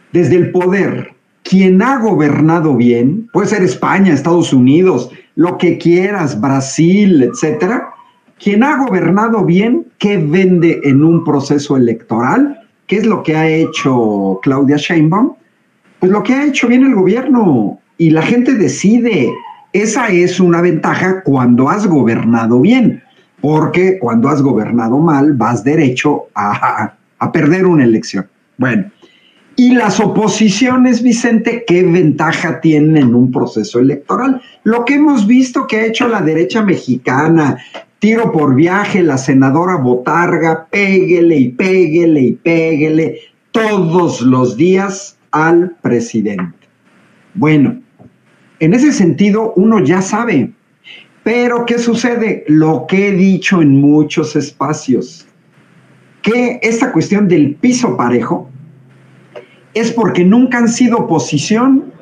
desde el poder, quien ha gobernado bien, puede ser España, Estados Unidos, lo que quieras, Brasil, etcétera, quien ha gobernado bien, ¿qué vende en un proceso electoral? ¿Qué es lo que ha hecho Claudia Sheinbaum? Pues lo que ha hecho bien el gobierno y la gente decide. Esa es una ventaja cuando has gobernado bien, porque cuando has gobernado mal vas derecho a perder una elección. Bueno, y las oposiciones, Vicente, ¿qué ventaja tienen en un proceso electoral? Lo que hemos visto que ha hecho la derecha mexicana, tiro por viaje, la senadora Botarga, péguele y péguele y péguele todos los días al presidente. Bueno, en ese sentido uno ya sabe, pero ¿qué sucede? Lo que he dicho en muchos espacios, que esta cuestión del piso parejo es porque nunca han sido oposición